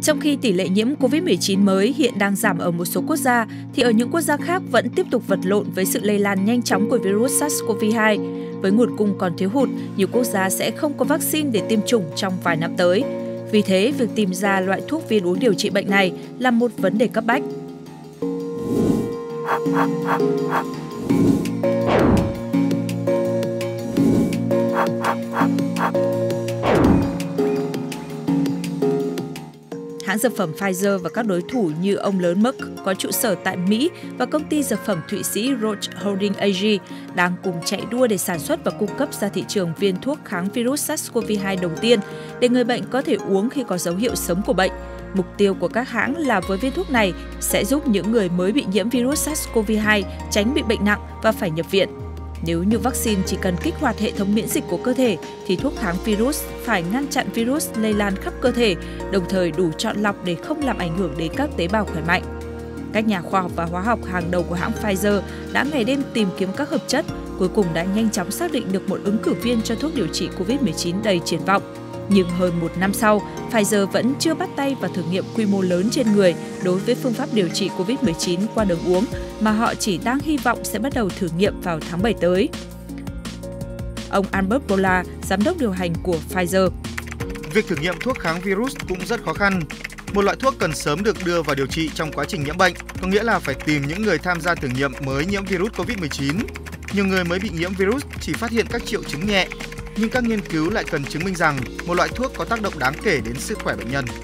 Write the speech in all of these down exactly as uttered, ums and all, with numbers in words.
Trong khi tỷ lệ nhiễm Covid mười chín mới hiện đang giảm ở một số quốc gia, thì ở những quốc gia khác vẫn tiếp tục vật lộn với sự lây lan nhanh chóng của virus SARS-xê o vê hai. Với nguồn cung còn thiếu hụt, nhiều quốc gia sẽ không có vaccine để tiêm chủng trong vài năm tới. Vì thế, việc tìm ra loại thuốc viên uống điều trị bệnh này là một vấn đề cấp bách. Hãng dược phẩm Pfizer và các đối thủ như ông lớn Merck có trụ sở tại Mỹ và công ty dược phẩm Thụy Sĩ Roche Holding a giê đang cùng chạy đua để sản xuất và cung cấp ra thị trường viên thuốc kháng virus SARS-xê o vê hai đầu tiên để người bệnh có thể uống khi có dấu hiệu sớm của bệnh. Mục tiêu của các hãng là với viên thuốc này sẽ giúp những người mới bị nhiễm virus SARS-xê o vê hai tránh bị bệnh nặng và phải nhập viện. Nếu như vaccine chỉ cần kích hoạt hệ thống miễn dịch của cơ thể, thì thuốc kháng virus phải ngăn chặn virus lây lan khắp cơ thể, đồng thời đủ chọn lọc để không làm ảnh hưởng đến các tế bào khỏe mạnh. Các nhà khoa học và hóa học hàng đầu của hãng Pfizer đã ngày đêm tìm kiếm các hợp chất, cuối cùng đã nhanh chóng xác định được một ứng cử viên cho thuốc điều trị Covid mười chín đầy triển vọng. Nhưng hơn một năm sau, Pfizer vẫn chưa bắt tay vào thử nghiệm quy mô lớn trên người đối với phương pháp điều trị Covid mười chín qua đường uống, mà họ chỉ đang hy vọng sẽ bắt đầu thử nghiệm vào tháng bảy tới. Ông Albert Bourla, giám đốc điều hành của Pfizer: Việc thử nghiệm thuốc kháng virus cũng rất khó khăn. Một loại thuốc cần sớm được đưa vào điều trị trong quá trình nhiễm bệnh, có nghĩa là phải tìm những người tham gia thử nghiệm mới nhiễm virus Covid mười chín. Nhiều người mới bị nhiễm virus chỉ phát hiện các triệu chứng nhẹ, nhưng các nghiên cứu lại cần chứng minh rằng một loại thuốc có tác động đáng kể đến sức khỏe bệnh nhân.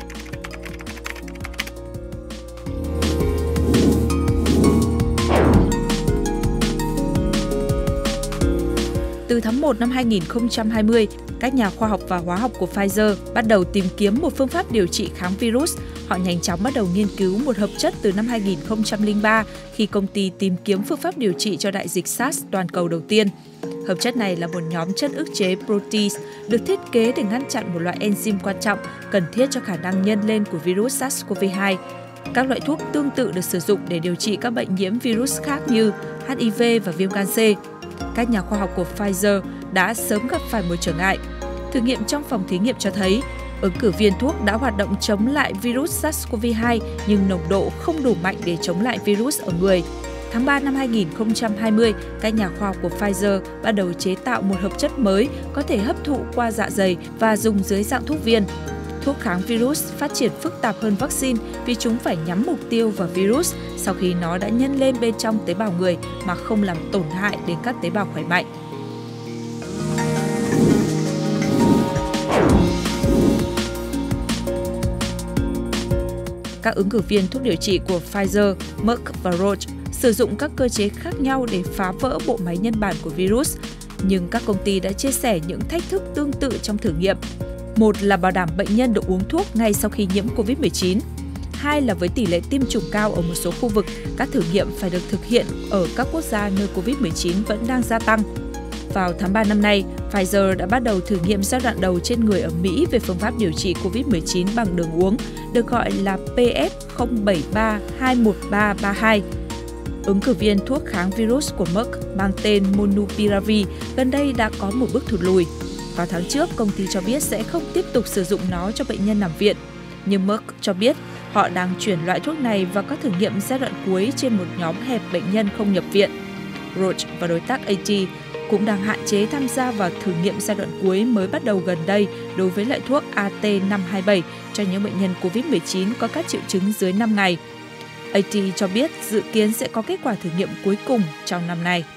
Từ tháng một năm hai nghìn không trăm hai mươi, các nhà khoa học và hóa học của Pfizer bắt đầu tìm kiếm một phương pháp điều trị kháng virus. Họ nhanh chóng bắt đầu nghiên cứu một hợp chất từ năm hai nghìn không trăm lẻ ba khi công ty tìm kiếm phương pháp điều trị cho đại dịch SARS toàn cầu đầu tiên. Hợp chất này là một nhóm chất ức chế protease được thiết kế để ngăn chặn một loại enzyme quan trọng cần thiết cho khả năng nhân lên của virus SARS-xê o vê hai. Các loại thuốc tương tự được sử dụng để điều trị các bệnh nhiễm virus khác như hát i vê và viêm gan C. Các nhà khoa học của Pfizer đã sớm gặp phải một trở ngại. Thử nghiệm trong phòng thí nghiệm cho thấy ứng cử viên thuốc đã hoạt động chống lại virus SARS-xê o vê hai nhưng nồng độ không đủ mạnh để chống lại virus ở người. Tháng ba năm hai nghìn không trăm hai mươi, các nhà khoa học của Pfizer bắt đầu chế tạo một hợp chất mới có thể hấp thụ qua dạ dày và dùng dưới dạng thuốc viên. Thuốc kháng virus phát triển phức tạp hơn vaccine vì chúng phải nhắm mục tiêu vào virus sau khi nó đã nhân lên bên trong tế bào người mà không làm tổn hại đến các tế bào khỏe mạnh. Các ứng cử viên thuốc điều trị của Pfizer, Merck và Roche sử dụng các cơ chế khác nhau để phá vỡ bộ máy nhân bản của virus, nhưng các công ty đã chia sẻ những thách thức tương tự trong thử nghiệm. Một là bảo đảm bệnh nhân được uống thuốc ngay sau khi nhiễm Covid mười chín. Hai là với tỷ lệ tiêm chủng cao ở một số khu vực, các thử nghiệm phải được thực hiện ở các quốc gia nơi Covid mười chín vẫn đang gia tăng. Vào tháng ba năm nay, Pfizer đã bắt đầu thử nghiệm giai đoạn đầu trên người ở Mỹ về phương pháp điều trị Covid mười chín bằng đường uống, được gọi là P F không bảy ba hai một ba ba hai. Ứng cử viên thuốc kháng virus của Merck mang tên Molnupiravir gần đây đã có một bước thụt lùi. Vào tháng trước, công ty cho biết sẽ không tiếp tục sử dụng nó cho bệnh nhân nằm viện. Nhưng Merck cho biết họ đang chuyển loại thuốc này vào các thử nghiệm giai đoạn cuối trên một nhóm hẹp bệnh nhân không nhập viện. Roche và đối tác a tê cũng đang hạn chế tham gia vào thử nghiệm giai đoạn cuối mới bắt đầu gần đây đối với loại thuốc A T năm hai bảy cho những bệnh nhân Covid mười chín có các triệu chứng dưới năm ngày. a tê cho biết dự kiến sẽ có kết quả thử nghiệm cuối cùng trong năm nay.